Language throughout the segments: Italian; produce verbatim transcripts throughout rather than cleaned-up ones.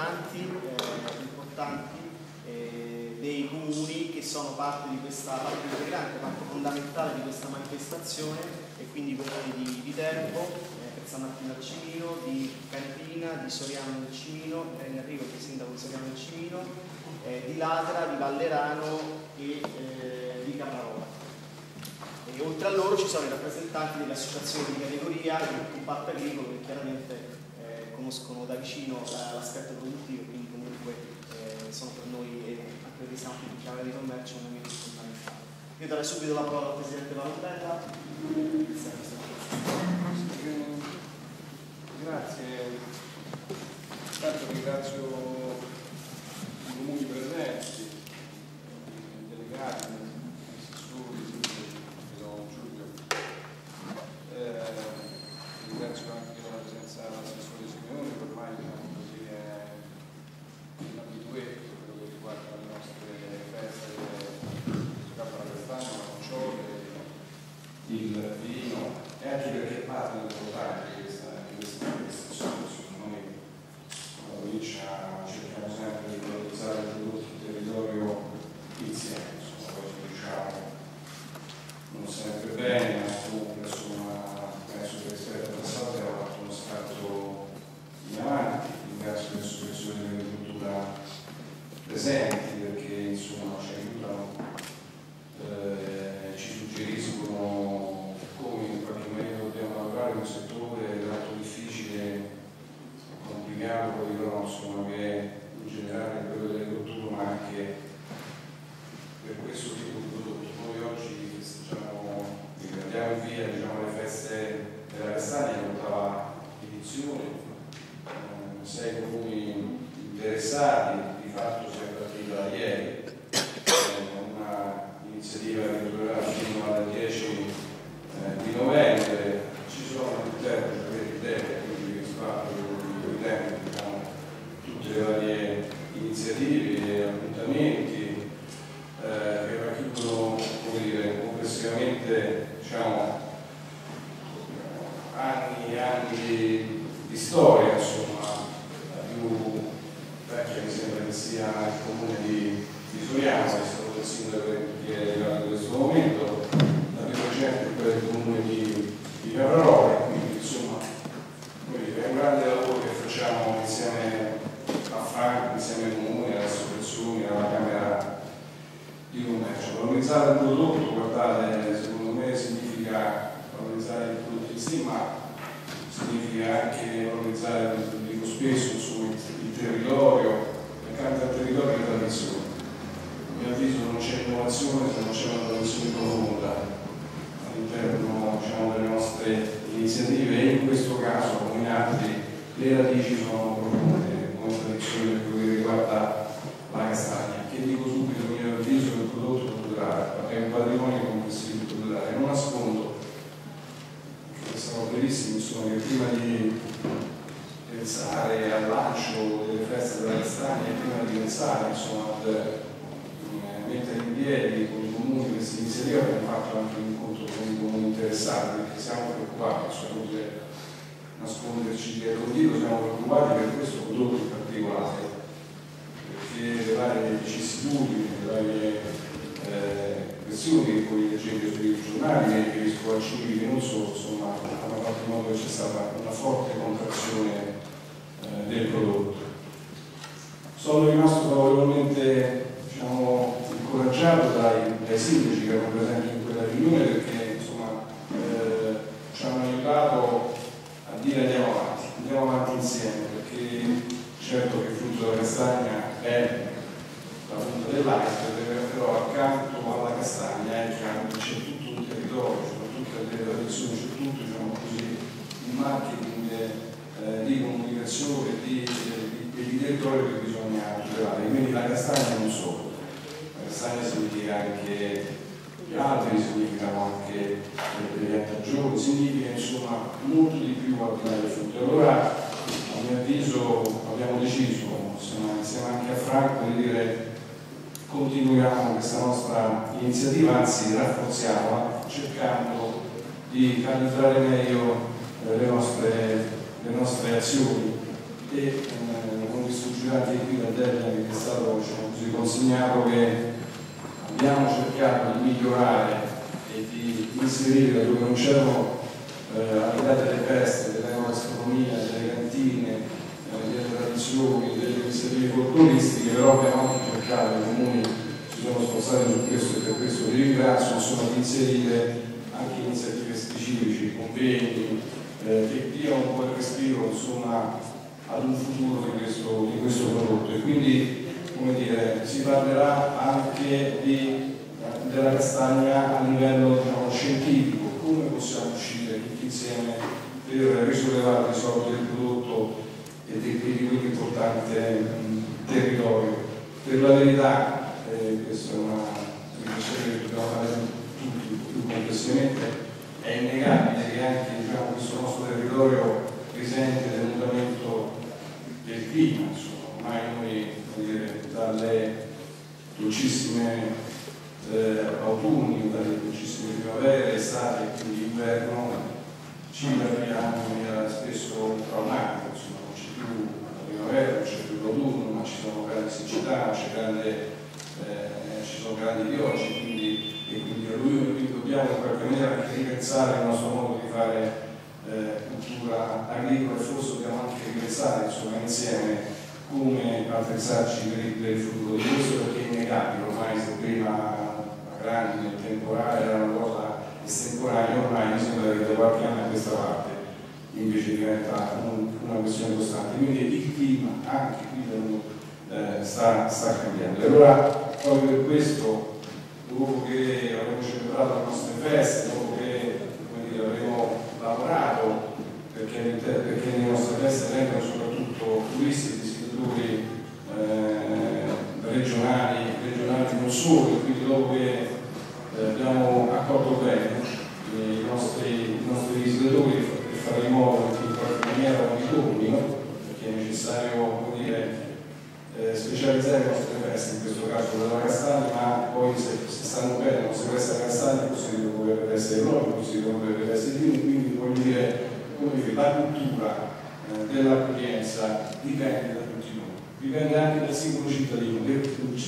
importanti, eh, importanti eh, dei comuni che sono parte di questa parte integrante, parte fondamentale di questa manifestazione, e quindi i comuni di Viterbo, eh, San Martino al Cimino, di Campina, di Soriano del Cimino, Enrico che è sindaco di Soriano del Cimino, eh, di Ladra, di Vallerano e eh, di Caprarola. E oltre a loro ci sono i rappresentanti delle associazioni di categoria del comparto agricolo che chiaramente eh, conoscono da vicino l'aspetto produttivo, quindi comunque eh, sono per noi e anche per i sampi di Camera di Commercio un elemento fondamentale. Io darei subito la parola al Presidente Valentella. Grazie. Intanto ringrazio i comuni presenti, i delegati, gli assessori, vedo Giulio. Eh, ringrazio anche la presenza dell'assessore Simeoni, che ormai diciamo così è un abitué per quello che riguarda le nostre feste, il capo alla castagna, la nocciole, il vino, e anche perché parte del votare di questa manifestazione. Noi la provincia cerchiamo sempre di valorizzare i prodotti del territorio insieme, insomma, poi ci diciamo non sempre bene, ma comunque insomma penso che rispetto al passato abbiamo fatto uno scatto in avanti. Ringrazio le associazioni dell'agricoltura presenti perché insomma ci aiutano, eh, ci suggeriscono come in qualche modo dobbiamo lavorare in un settore tanto difficile, complicato, poi però insomma che è in generale quello dell'agricoltura, ma anche per questo tipo di prodotto. Noi oggi festeggiamo, andiamo in via diciamo, le feste della Castagna, l'ottava edizione, eh, sei comuni interessati, di fatto si è partita da ieri, eh, una iniziativa che durerà fino al dieci eh, di novembre. Ci sono all'interno di tempo, quindi che si fa per il tempo, diciamo, tutte le varie iniziative e appuntamenti eh, che racchiudono, come dire, complessivamente diciamo, anni e anni di, di storia, insomma, la più vecchia mi sembra che sia il comune di, di Soriano, è stato il sindaco che è arrivato in questo momento, la più recente è quella del comune di, di Caprarola, quindi insomma è un grande lavoro che facciamo insieme a Franco, insieme ai comuni, alle associazioni, alla Camera di Commercio. Valorizzare il prodotto, guardate, secondo me significa valorizzare il prodotto in sé, ma significa anche valorizzare, lo dico spesso, insomma, il territorio, accanto al territorio la tradizione. A mio avviso non c'è innovazione se non c'è una tradizione profonda all'interno diciamo, delle nostre iniziative, e in questo caso, come in altri, le radici sono profonde, come tradizione per quello che riguarda la castagna, che dico subito, a mio avviso, è un prodotto culturale, è un patrimonio complessivo culturale. Non nascondo, siamo verissimi, insomma, che prima di pensare al lancio delle feste della castagna e prima di pensare insomma, ad eh, mettere in piedi con i comuni questa iniziativa, abbiamo fatto anche un incontro con i comuni interessati, perché siamo preoccupati, insomma, non nasconderci dietro un dito, siamo preoccupati per questo prodotto in particolare, perché le varie vicissitudini, le varie eh, questioni che poi leggete sui giornali, nei riferisco a civili che non solo, insomma, hanno fatto in modo che c'è stata una forte contrazione eh, del prodotto. Sono rimasto favorevolmente diciamo, incoraggiato dai, dai sindaci che erano presenti in quella riunione, perché insomma, eh, ci hanno aiutato a dire andiamo avanti, andiamo avanti insieme, perché certo che il frutto della castagna è la punta dell'iceberg, però accanto alla castagna eh, c'è tutto un territorio, c'è tutte le tradizioni, c'è tutto diciamo così, un marketing eh, di comunicazione e di, di, di territorio che bisogna tutelare. Quindi la castagna non solo, la castagna significa anche gli alberi, significano anche le piantagioni, significa insomma molto di più al di là del frutto. Allora a mio avviso abbiamo deciso, insomma, insieme anche a Franco, di dire continuiamo questa nostra iniziativa, anzi rafforziamola, cercando di calibrare meglio eh, le, nostre, le nostre azioni e eh, con questo gigante qui da terra che è stato, diciamo così, consegnato, che abbiamo cercato di migliorare e di inserire dove non c'erano eh, al di là delle feste, della gastronomia, delle cantine, eh, delle tradizioni, delle iniziative folcloristiche, però abbiamo anche cercato, i comuni si sono spostati su questo e per questo vi ringrazio, insomma, di inserire anche iniziative specifiche, convegni, eh, che diano un po' il respiro, insomma, ad un futuro di questo, di questo prodotto. E quindi, come dire, si parlerà anche di, della castagna a livello, diciamo, scientifico, come possiamo uscire tutti insieme per risollevare i soldi del prodotto e di, di quell'importante territorio. Per la verità, eh, questa è una riflessione che dobbiamo fare tutti più complessivamente, è innegabile che anche, diciamo, questo nostro territorio risente del mutamento del clima, insomma, ormai noi, come dire, dalle dolcissime eh, autunni, dalle dolcissime primavere, estate e quindi inverno, ci arriviamo in maniera spesso traumatica, insomma, non c'è più la primavera, non c'è più l'autunno, ma ci sono grandi siccità, c'è grande, eh, ci sono grandi piogge, quindi, e quindi a lui quindi dobbiamo in qualche maniera anche ripensare il nostro modo di fare eh, cultura agricola, e forse dobbiamo anche ripensare, insomma, insieme come attrezzarci per il, per il futuro di questo, perché è innegabile, ormai se prima la grande, il temporale era una cosa estemporanea, ormai mi sembra che da qualche anno a questa parte invece diventa un, una questione costante, quindi il clima anche qui eh, sta, sta cambiando. E allora proprio per questo, dopo che avremo celebrato le nostre feste, dopo che, come dire, avremo lavorato perché, perché le nostre feste vengano soprattutto turisti e visitatori eh, regionali, regionali non solo, quindi dopo che eh, abbiamo accolto bene i nostri, i nostri visitatori per fare in modo che in qualche maniera non ritornino, perché è necessario, come dire, eh, specializzare le nostre feste, in questo caso quella della castagna, ma poi se, se stanno bene, non si resta castagna, poi si dovrebbe essere proprio, poi si dovrebbe essere vino, quindi voglio dire, come dire, la cultura eh, dell'accoglienza dipende da tutti noi, dipende anche dal singolo cittadino, del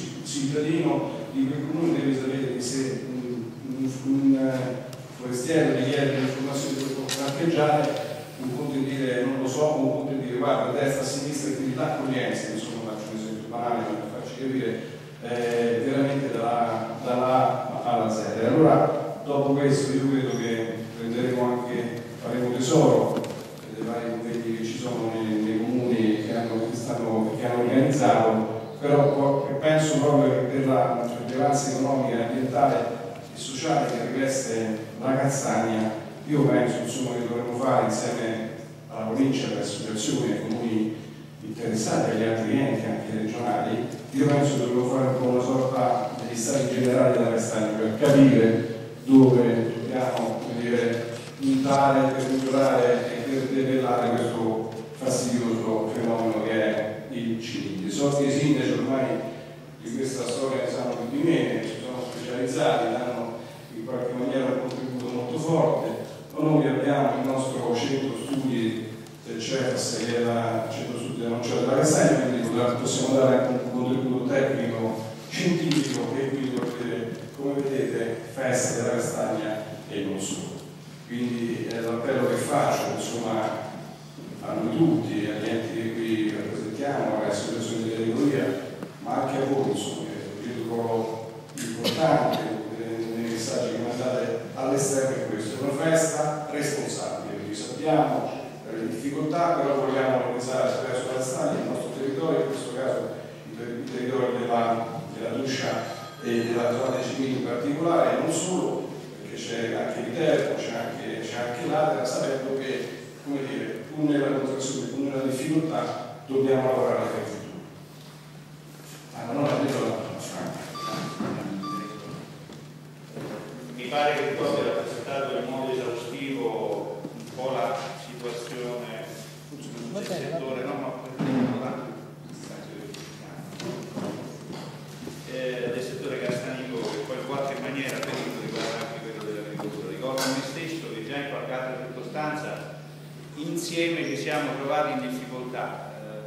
cittadino di quel comune deve sapere che se un, un, un forestiero gli chiede l'informazione di come parcheggiare, un conto di dire non lo so, un conto di dire guarda a destra, a sinistra, e quindi l'accoglienza, insomma, faccio un esempio banale per farci capire, eh, veramente dalla, dalla A alla Z. E allora dopo questo io credo che prenderemo anche, faremo tesoro dei vari convegni che ci sono nei, nei comuni che hanno, che, stanno, che hanno organizzato, però penso proprio che per la rilevanza economica e ambientale e sociale che riveste la castagna, io penso, insomma, che dovremmo fare insieme alla provincia, alle associazioni, ai comuni interessati, agli altri enti anche regionali, io penso che dovremmo fare un po' una sorta degli stati generali della castagna per capire dove dobbiamo, come dire, puntare per migliorare e per debellare questo fastidioso fenomeno che è il cibo. So che i sindaci ormai di questa storia ne sanno più di me, si sono specializzati, danno in qualche maniera un contributo molto forte. Noi abbiamo il nostro centro studi del C E F S, che è il centro studi della Nocciola della Castagna, quindi possiamo dare anche un contributo tecnico scientifico, e quindi, come vedete, feste della castagna e non solo. Quindi è l'appello che faccio, insomma, a noi tutti, agli enti che qui rappresentiamo, alle associazioni di categoria, ma anche a voi, insomma, che vedo un ruolo importante nei messaggi che mandate all'esterno è questo. È una festa responsabile, quindi sappiamo le difficoltà, però vogliamo organizzare attraverso la castagna il nostro territorio, in questo caso il territorio della, della Duscia e della zona dei Cimini in particolare, e non solo, perché c'è anche Viterbo, c'è anche, c'è anche l'Adria, sapendo che, come dire, pur nella contrazione, pur nella difficoltà, dobbiamo lavorare per il futuro. Ah, non ho detto la Mi pare che tu abbia rappresentato in modo esaustivo un po' la situazione del settore, no? Ma eh, del settore castanico, che poi in qualche maniera per riguarda anche quello dell'agricoltura. Ricordo a me stesso che già in qualche altra circostanza insieme ci siamo trovati in difficoltà.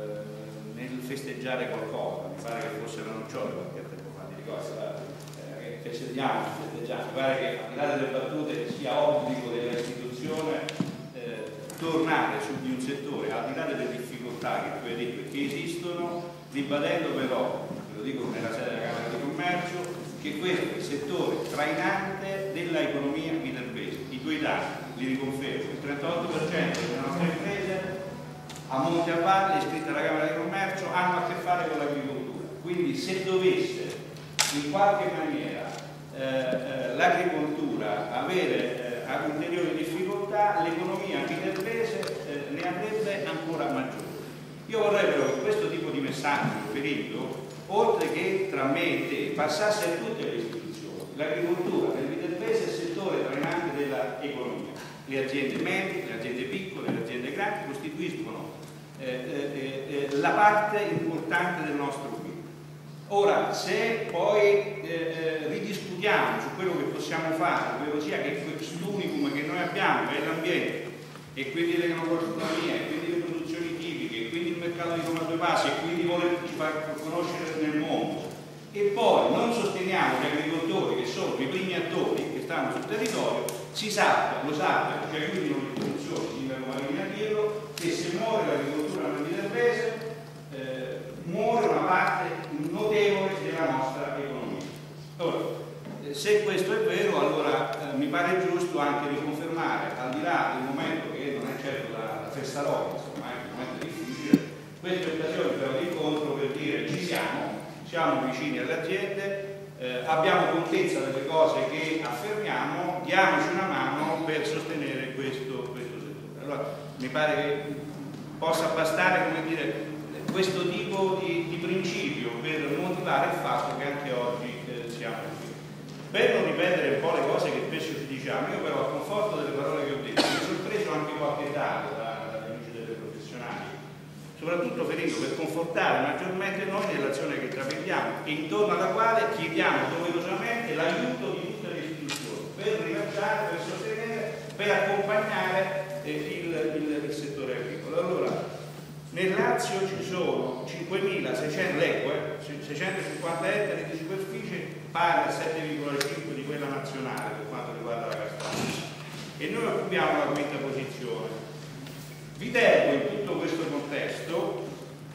il festeggiare qualcosa, mi pare che fosse la nocciole qualche tempo fa, ti ricordi? Eh, festeggiamo, festeggiamo, mi pare che al di là delle battute sia obbligo della istituzione eh, tornare su di un settore, al di là delle difficoltà che tu hai detto che esistono, ribadendo però, ve lo dico nella sede della Camera di Commercio, che questo è il settore trainante della economia viterbese. I tuoi dati, li riconfermo, il trentotto per cento delle nostre imprese a monte a valle iscritte alla Camera di Commercio hanno a che fare con l'agricoltura. Quindi se dovesse in qualche maniera eh, eh, l'agricoltura avere eh, ulteriori difficoltà, l'economia viterbese eh, ne avrebbe ancora maggiori. Io vorrei però che questo tipo di messaggio riferito, oltre che tra me e te, passasse a tutte le istituzioni. L'agricoltura nel viterbese è il settore trainante dell'economia. Le aziende medie, le aziende piccole, le aziende grandi costituiscono eh, eh, eh, la parte importante del nostro P I L. Ora, se poi eh, eh, ridiscutiamo su quello che possiamo fare, ovvero sia che quest'unicum che noi abbiamo, che è l'ambiente, e quindi l'enogastronomia, e quindi le produzioni tipiche, e quindi il mercato di Roma Due Passi, e quindi volerci far conoscere nel mondo, e poi non sosteniamo gli agricoltori che sono i primi attori che stanno sul territorio, si sappia, lo sappia, cioè quindi non l'istituzione, sindaco Marini a dirlo, che se muore l'agricoltura nel viterbese eh, muore una parte notevole della nostra economia. Ora, eh, se questo è vero, allora eh, mi pare giusto anche riconfermare, al di là del momento che non è certo la, la festa rosa, insomma è un momento difficile, queste occasioni però di incontro per dire ci siamo, siamo vicini alle aziende, eh, abbiamo contezza delle cose che affermiamo, diamoci una mano per sostenere questo, questo settore. Allora mi pare che possa bastare, come dire, questo tipo di, di principio per motivare il fatto che anche oggi eh, siamo qui. Per non ripetere un po' le cose che spesso ci diciamo, io però a conforto delle parole che ho detto mi sono preso anche qualche dato dagli amici delle professionali, soprattutto Federico, per confortare maggiormente noi nell'azione che intraprendiamo e intorno alla quale chiediamo doverosamente l'aiuto di tutte le istituzioni per rilanciare, per sostenere, per accompagnare eh, il, il, il settore agricolo. Allora, nel Lazio ci sono cinquemilaseicento eque, seicentocinquanta ettari di superficie, pari al sette virgola cinque di quella nazionale per quanto riguarda la castagna, e noi occupiamo la quinta posizione. Viterbo in tutto questo contesto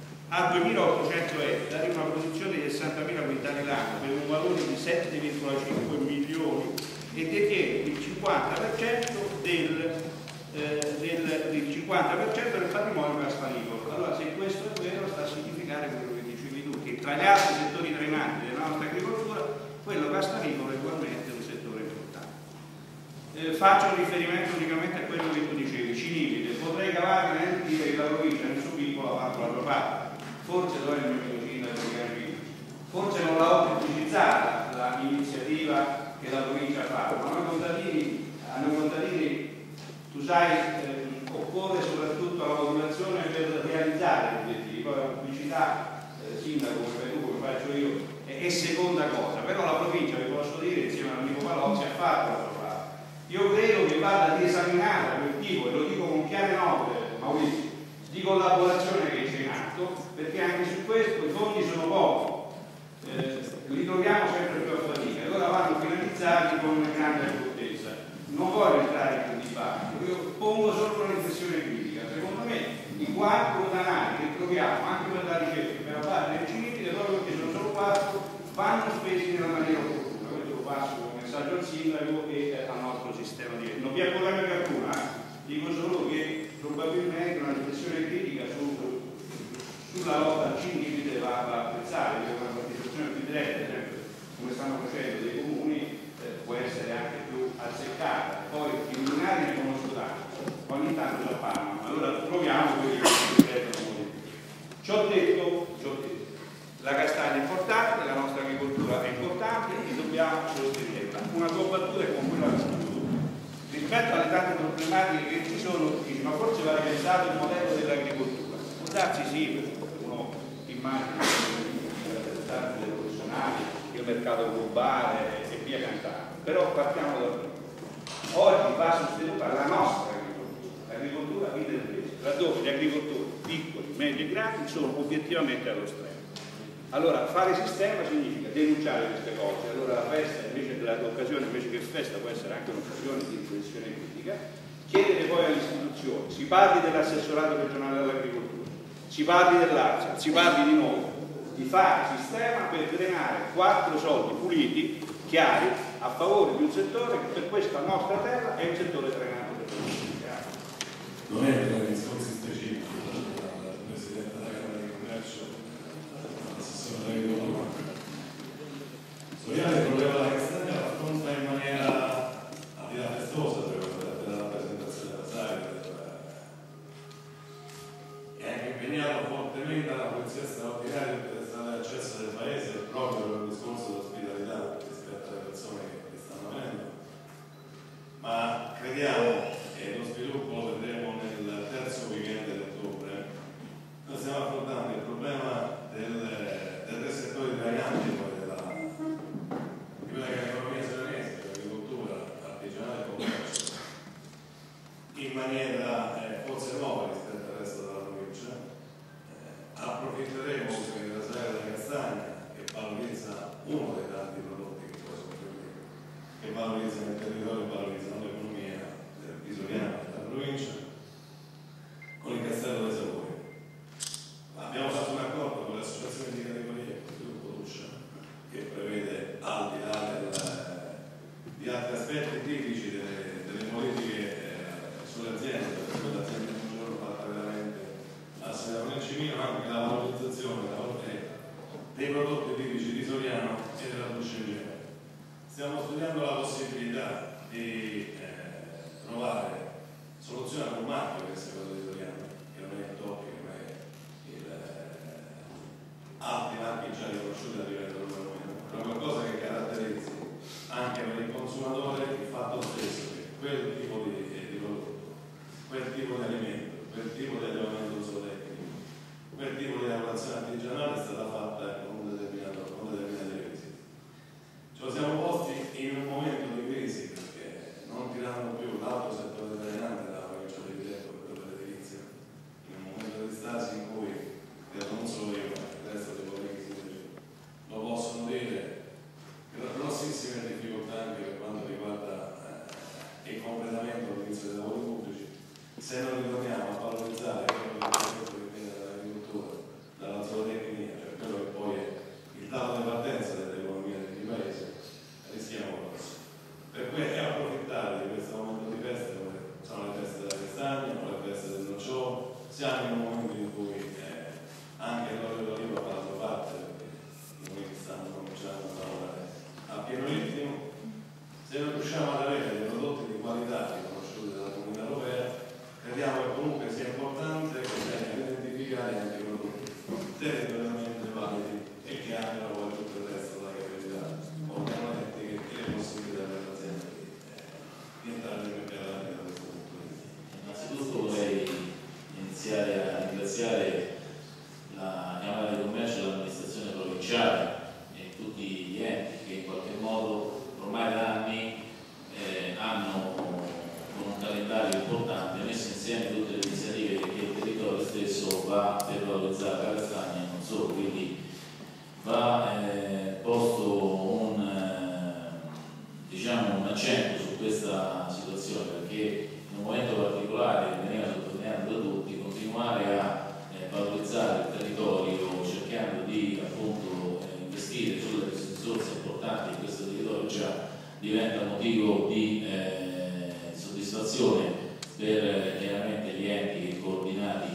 ha duemilaottocento ettari, una produzione di sessantamila quintali l'anno per un valore di sette virgola cinque milioni e detiene il cinquanta per cento del, eh, del, del cinquanta per cento del patrimonio castanicolo. Allora, se questo è vero, sta a significare quello che dicevi tu, che tra gli altri settori trainanti della nostra agricoltura, quello castanicolo è ugualmente un settore importante. Eh, faccio riferimento unicamente a quello che tu dicevi, Cinipide. Potrei cavare nel dire che la provincia nel suo piccolo ha fatto la sua parte, forse dove è il mio sindaco di Garbino, forse non l'ha pubblicizzata l'iniziativa che la provincia ha fatto, ma noi contadini, a noi contadini, tu sai, eh, occorre soprattutto la motivazione per realizzare gli obiettivi, poi la pubblicità, eh, sindaco come fai tu, come faccio io, è, è seconda cosa, però la provincia, vi posso dire, insieme all'amico Palozzi ha fatto la sua parte. Io credo che vada riesaminato quel tipo, e lo dico con chiare note, Maurizio, di collaborazione che c'è in atto, perché anche su questo i fondi sono pochi, eh, li troviamo sempre più a fatica, e ora vanno finalizzati con grande accortezza. Non voglio entrare in quel dibattito, io pongo solo una riflessione critica. Secondo me i quattro danari che troviamo anche per la ricerca, per la parte del Cinipide, proprio perché sono solo quattro, vanno spesi nella maniera opportuna. Questo lo passo come messaggio al sindaco e al nostro sistema di... Non vi è polemica alcuna, eh? Dico solo che probabilmente una riflessione critica su, sulla lotta al Cinipide va, va apprezzata, perché una partecipazione più diretta, come stanno facendo dei comuni, eh, può essere anche più azzeccata. Poi i comunali ne conosco tanto, ogni tanto ci appannano, allora proviamo quelli che si ripetono molto. Ciò detto, ciò detto, la castagna è importante, la nostra agricoltura è importante e dobbiamo sostenerla. Una tua battuta è con quella che rispetto alle tante problematiche che ci sono, ma forse va ripensato il modello dell'agricoltura. Può darsi sì, perché uno immagina le tante professionali, il mercato globale e via cantando, però partiamo da qui. Oggi va sostenuta la nostra agricoltura, l'agricoltura viterbese, laddove gli agricoltori piccoli, medi e grandi sono obiettivamente allo stremo. Allora, fare sistema significa denunciare queste cose. Allora la festa, invece l'occasione invece che festa, può essere anche un'occasione di riflessione critica. Chiedere poi alle istituzioni, si parli dell'assessorato regionale dell'agricoltura, si parli dell'A R S A, si parli di noi, di fare sistema per drenare quattro soldi puliti, chiari, a favore di un settore che per questa nostra terra è un settore drenato. Non è per i discorsi specifici dal Presidente della Camera di Commercio, l'assessore dell'agricoltura. Soriano il problema della castagna lo affronta in maniera al di là festosa della rappresentazione della Sagra e anche impegnato fortemente alla polizia straordinaria per restare l'accesso del paese proprio per un discorso di ospitalità rispetto alle persone che stanno venendo. Ma crediamo, e lo sviluppo lo vedremo nel terzo weekend di ottobre, noi stiamo affrontando il problema del, del resettore di drainante della, di quella che è l'economia serenese, dell'agricoltura artigianale e commercio, in maniera eh, forse nuova rispetto al resto della provincia. Eh, approfitteremo della Sagra della Castagna, che valorizza uno dei tanti prodotti che poi sono produttivi, che valorizzano il territorio e valorizzano l'economia isoriana della provincia, con il Castello dei Sapori. Abbiamo fatto un accordo con l'associazione di categorie, con il gruppo Tuscia, che prevede, al di là del, di altri aspetti tipici delle, delle politiche eh, sulle aziende, perché le aziende un giorno fatta veramente assegnano nel cimino, anche la valorizzazione dei prodotti tipici di Soriano e della Tuscia in genere. Stiamo studiando la possibilità di eh, trovare soluzioni a un marchio che sia quello di Soriano, che non è il top, che non è il, eh, altri marchi già riconosciuti a livello europeo, però qualcosa che caratterizzi anche per il consumatore il fatto stesso che quel tipo di, eh, di prodotto, quel tipo di alimento, quel tipo di allevamento zootecnico, quel tipo di lavorazione artigianale è stata fatta con un determinato, con determinati requisiti. Ce lo siamo posti in un momento di crisi perché non tirando più l'altro settore drenante della provincia di Viterbo e quello dell'edilizia, in un momento di stasi in cui credo non solo io, ma il resto dei colleghi sindaci lo possono dire, che ho grossissime difficoltà anche per quanto riguarda eh, il completamento dell'inizio dei lavori pubblici, se non ritorniamo a valorizzare quello che viene dall'agricoltura, dalla zootecnia, cioè quello che poi è il dato di partenza dell'economia di paese, rischiamo grosso. Per cui è approfittare di questo momento di feste, come sono le feste della castagna, o le feste del nocciolo, siamo in un momento in cui eh, anche l'olio d'oliva fa la sua parte, perché noi stiamo cominciando a lavorare a pieno ritmo. Se non riusciamo ad avere dei prodotti di qualità riconosciuti dalla Comunità Europea, crediamo che comunque sia importante che vengano identificati anche i prodotti territorialmente validi e che abbiano poi tutto il resto della capacità organolettica e le possibilità per l'azienda di, eh, di entrare nel mercato anche da questo punto di vista. Innanzitutto vorrei iniziare a ringraziare la Camera di Commercio e l'amministrazione provinciale e tutti gli enti che in qualche modo ormai da anni eh, hanno con un calendario importante messo insieme tutte le iniziative che il territorio stesso va per valorizzare la castagna e non solo, quindi va eh, posto un, eh, diciamo un accento su questa situazione, perché in un momento particolare che veniva sottolineato da tutti, continuare a eh, valorizzare il territorio cercando di appunto eh, investire sulle risorse importanti di questo territorio già diventa motivo di eh, soddisfazione per eh, chiaramente gli enti che coordinati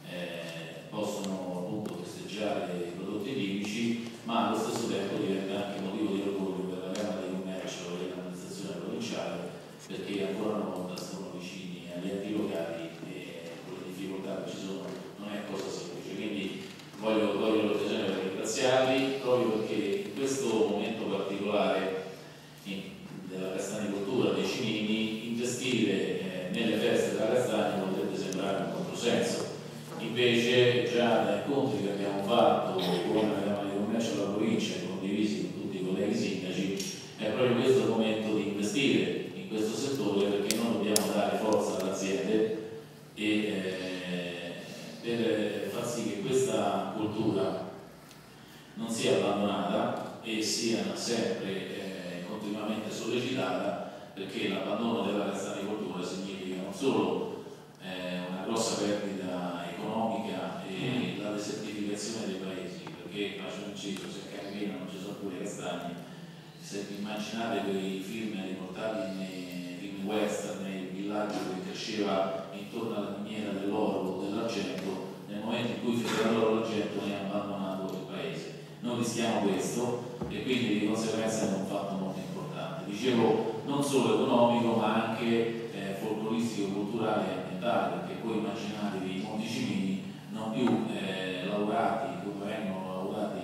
eh, possono appunto festeggiare i prodotti tipici, ma allo stesso tempo diventa anche motivo di orgoglio per la Camera di Commercio e l'amministrazione provinciale, perché ancora una volta sono vicini agli enti locali e con le difficoltà che ci sono non è cosa semplice. Quindi voglio cogliere l'occasione per ringraziarli proprio perché in questo momento particolare in, della castagnicoltura dei cimini investire eh, nelle feste della castagna potrebbe sembrare un controsenso. Invece già dai incontri che abbiamo fatto con la Camera di Commercio della provincia e condivisi con tutti i colleghi sindaci, è proprio questo il momento di investire in questo settore, perché noi dobbiamo dare forza alle aziende e eh, per far sì che questa cultura non sia abbandonata e sia sempre eh, continuamente sollecitata, perché l'abbandono della castanicoltura significa non solo eh, una grossa perdita economica e la desertificazione dei paesi, perché faccio un inciso, se a Campina non ci sono pure castagni, se immaginate quei film riportati nei film western, nei villaggi che cresceva intorno alla miniera dell'oro o dell'argento, nel momento in cui finirà l'oro l'argento ne ha abbandonato il paese. Noi rischiamo questo e quindi di conseguenza è un fatto molto importante. Dicevo non solo economico ma anche eh, folcloristico, culturale e ambientale, perché poi immaginatevi i Monticimini non più eh, lavorati come vengono lavorati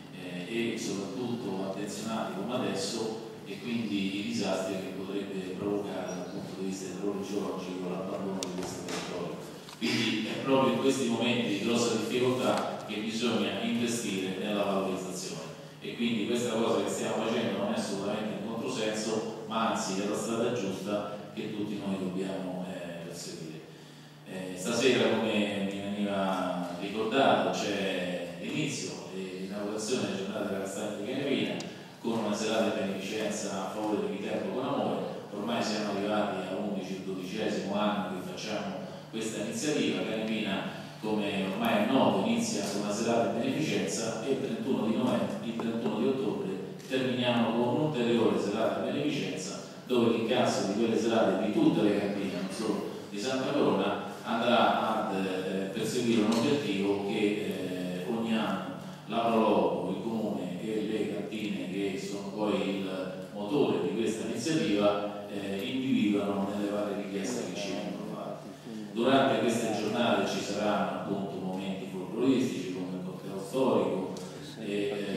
eh, e soprattutto attenzionati come adesso, e quindi i disastri che potrebbe provocare dal punto di vista idrogeologico l'abbandono di questo territorio. Quindi è proprio in questi momenti di grossa difficoltà che bisogna investire nella valorizzazione, e quindi questa cosa che stiamo facendo non è assolutamente un controsenso, ma anzi è la strada giusta che tutti noi dobbiamo eh, perseguire. Eh, stasera, come mi veniva ricordato, c'è l'inizio e l'inaugurazione della giornata della castagna di Cagnavina con una serata di beneficenza a favore di Viterbo con Amore. Ormai siamo arrivati a undici dodicesimo anno che facciamo questa iniziativa. Cagnavina, come ormai è noto, inizia con una serata di beneficenza e il trentuno di novembre, il trentuno di ottobre terminiamo con un'ulteriore serata di beneficenza, dove l'incasso di quelle serate di tutte le cantine, non solo di Santa Corona, andrà ad eh, perseguire un obiettivo che eh, ogni anno la Proloco, il Comune e le cantine, che sono poi il motore di questa iniziativa, eh, individuano nelle varie richieste che ci vengono fatte. Durante queste giornate ci saranno appunto momenti folcloristici come il cocktail storico e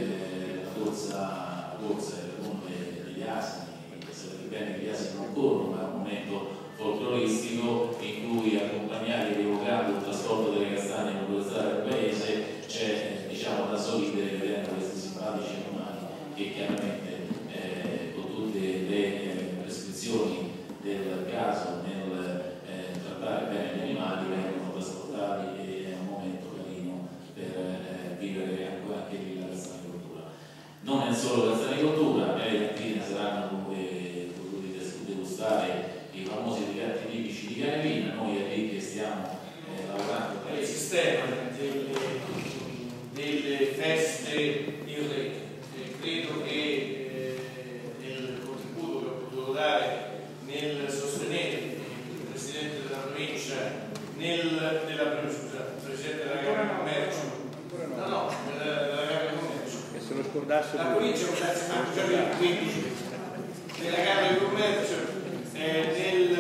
eh, la corsa, la corsa degli asini. Sapete bene che gli asini non corrono, ma è un momento folcloristico in cui, accompagnati e rievocando il trasporto delle castagne per le strade del paese, c'è diciamo da sorridere vedendo questi simpatici animali che chiaramente eh, con tutte le eh, prescrizioni del caso nel eh, trattare bene gli animali vengono trasportati, e è un momento carino per eh, vivere ancora anche lì la castanicoltura. Non è solo la castanicoltura, le cantine saranno come potete degustare i famosi piatti tipici di Cagnavina. Noi è lì che stiamo eh, lavorando per il sistema delle, delle feste in rete. Eh, credo che eh, nel contributo che ho potuto dare nel sostenere il Presidente della provincia, nel, della, scusate, il Presidente della Camera di Commercio, no, no, della, della Camera di Commercio, che se lo scordasse la provincia con il quindici della Camera di Commercio, eh, nel,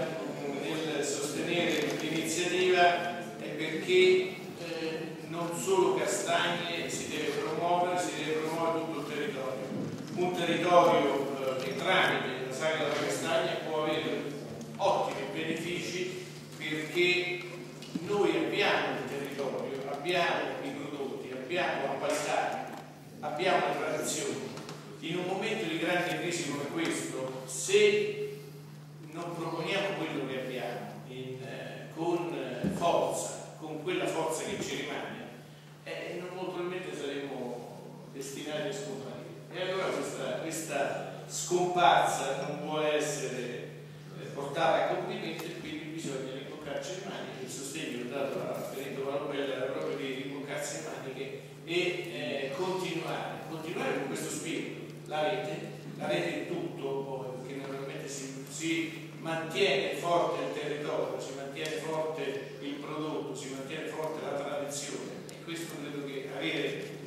nel sostenere l'iniziativa, è perché eh, non solo Castagne si deve promuovere, si deve promuovere tutto il territorio. Un territorio eh, che tramite la sagra della castagna può avere ottimi benefici, perché noi abbiamo il territorio, abbiamo i prodotti, abbiamo la qualità, abbiamo le tradizioni. In un momento di grande crisi come questo, se non proponiamo quello che abbiamo in, eh, con eh, forza, con quella forza che ci rimane, eh, non molto probabilmente saremo destinati a scomparire. E allora questa, questa scomparsa non può essere eh, portata a compimento, e quindi bisogna rimboccarci le maniche. Il sostegno che ho dato a Federico Valopella era proprio di rimboccarsi le maniche e eh, continuare, continuare con questo spirito. La rete, la rete è tutto, perché naturalmente si, si mantiene forte il territorio, si mantiene forte il prodotto, si mantiene forte la tradizione, e questo credo che avere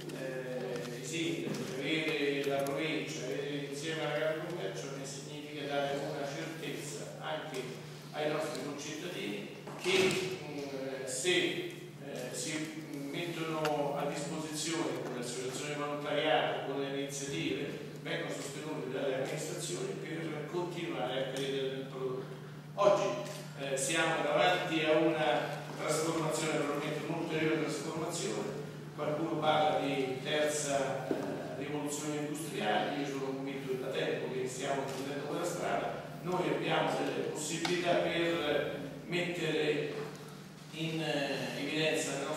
eh, i sindaci, avere la provincia, avere insieme alla Camera di Commercio ne significa dare una certezza anche ai nostri concittadini che mh, se eh, si mettono a disposizione con le associazioni di volontariato, con le iniziative, vengono sostenuti dalle amministrazioni per continuare a credere nel prodotto. Oggi eh, siamo davanti a una trasformazione, probabilmente un'ulteriore trasformazione. Qualcuno parla di terza eh, rivoluzione industriale, io sono convinto da tempo che stiamo prendendo quella strada. Noi abbiamo delle possibilità per mettere in eh, evidenza nel